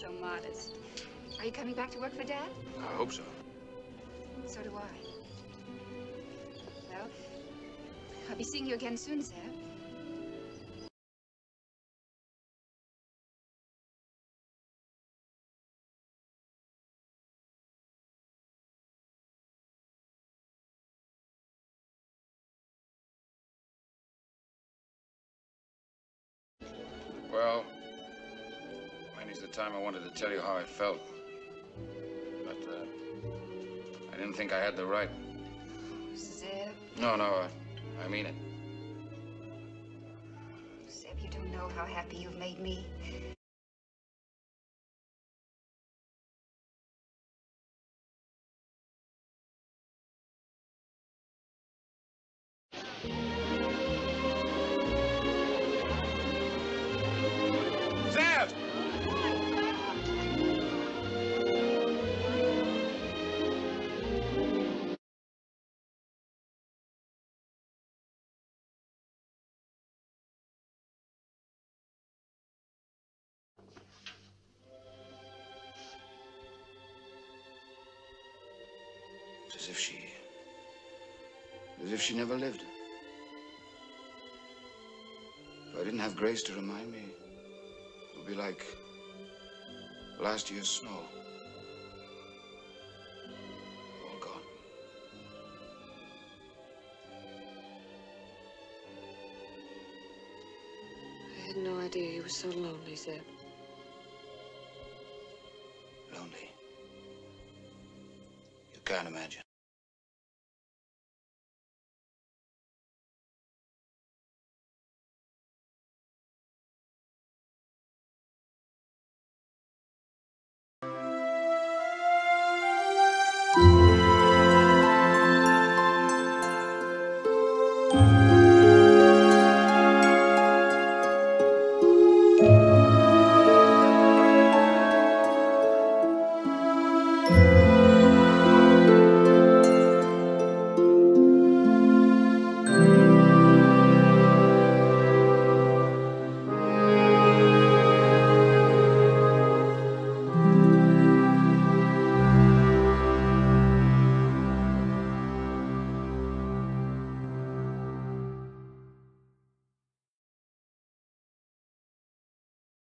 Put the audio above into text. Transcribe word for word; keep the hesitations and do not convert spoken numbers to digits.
so modest. Are you coming back to work for Dad? I hope so. So do I. Well, I'll be seeing you again soon, Zeb. Well, many's the time I wanted to tell you how I felt. But, uh, I didn't think I had the right. Zeb. No, no, uh, I mean it. Zeb, you don't know how happy you've made me. Zeb! It's as if she... as if she never lived. If I didn't have Grace to remind me, it would be like last year's snow. All gone. I had no idea you were so lonely, Zeb. Lonely. You can't imagine.